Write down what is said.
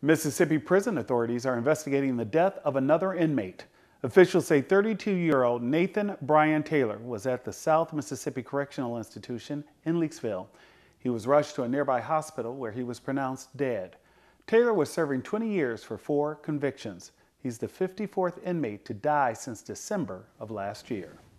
Mississippi prison authorities are investigating the death of another inmate. Officials say 32-year-old Nathan Brian Taylor was at the South Mississippi Correctional Institution in Leakesville. He was rushed to a nearby hospital where he was pronounced dead. Taylor was serving 20 years for 4 convictions. He's the 54th inmate to die since December of last year.